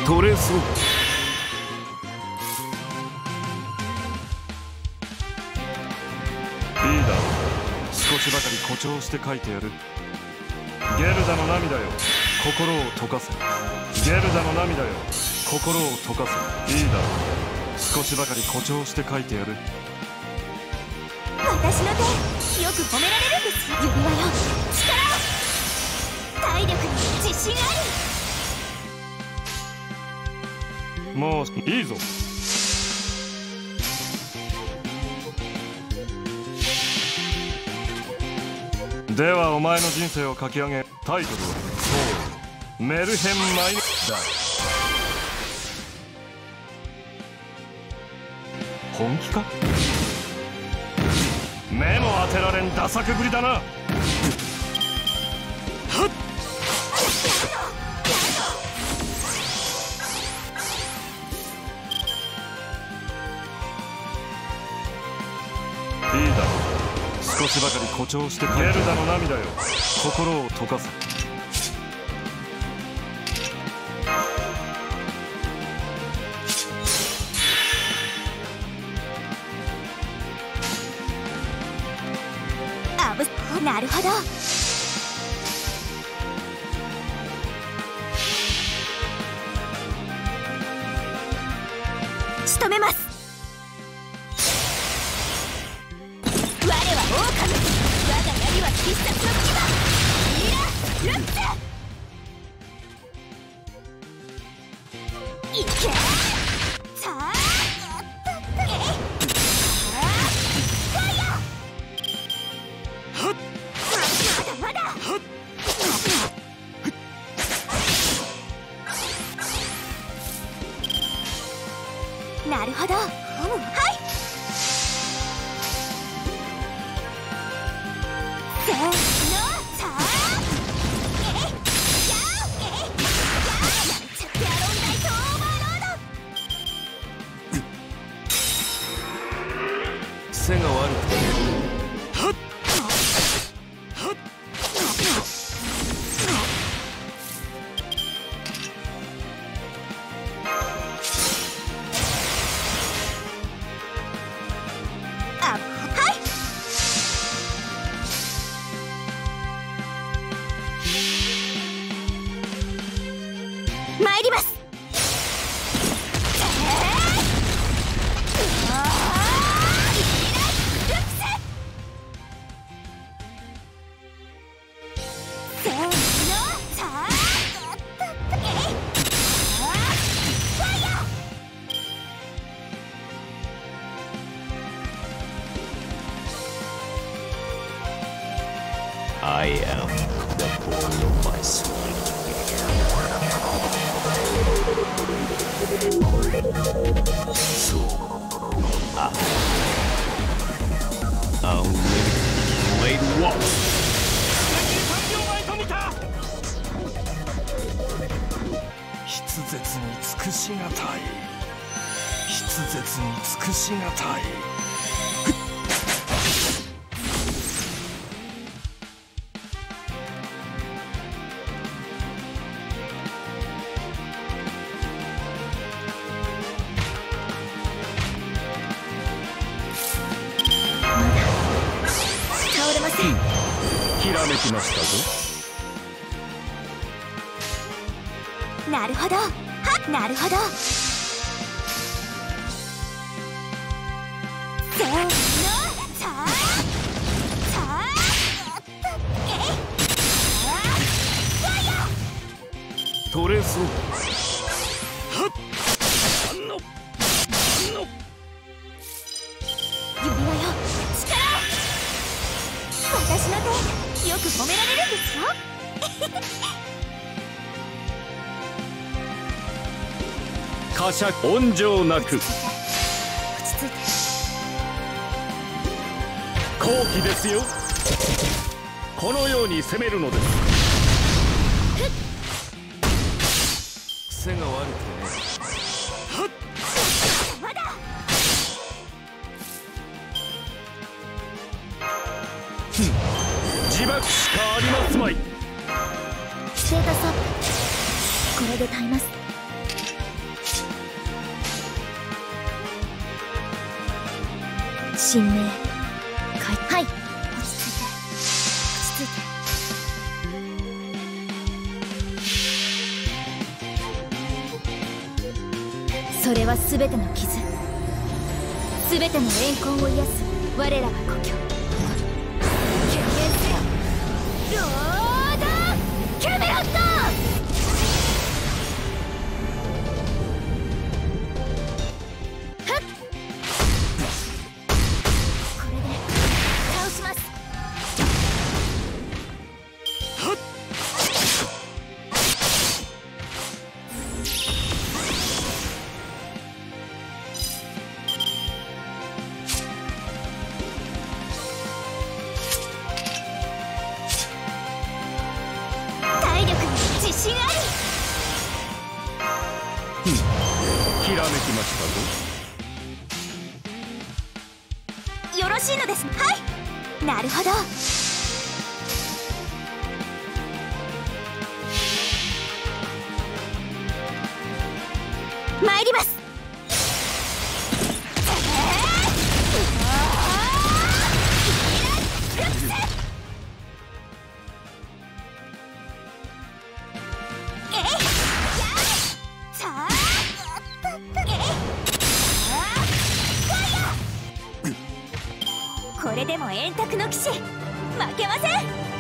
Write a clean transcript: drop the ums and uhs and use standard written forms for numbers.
取れそう。いいだろう。少しばかり誇張して書いてやる。ゲルダの涙よ、心を溶かせ。ゲルダの涙よ、心を溶かせ。いいだろう。少しばかり誇張して書いてやる。 私の手、よく褒められるんですよ。指輪よ、力を。体力に自信あり。 もういいぞ。ではお前の人生を書き上げ、タイトルはそうメルヘンマイだ。本気か？目も当てられんダサくぶりだな。はっ！いいだろう。少しばかり誇張してゲルダの涙よ、心を溶かせ。 なるほど。仕留めます。我は狼、我が槍は必殺の牙。ミラ・ルッツ。いけ。さあ、なるほど。はい。せーの、さあ、なんちゃってアロンライトオーバーロード。 背が悪くて。はっはっ。 参ります。せーの、さあ、 I am the boy of my soul. So, I'll let it walk. 筆舌に尽くしがたい。筆舌に尽くしがたい。 倒れません。 ひらめきましたぞ。 なるほど。はっ、なるほど。せーの、さあ、さあ、ファイヤー。 取れそう。はっ。 指輪よ、力を。私の手、よく褒められるんですよ。 呵責温情なく。 落ち着いて。 好機ですよ。このように攻めるのです。背が悪くてね。はっ。 まだ。 自爆しかありますまい。 ステータスアップ。これで耐えます。 神明はい、落ち着いて落ち着いて。それは全ての傷、全ての怨恨を癒す我らが故郷。権限せよロード・キャメロット。自信あり。 ひらめきましたぞ。 よろしいのですね。はい、なるほど。参ります。これでも円卓の騎士負けません。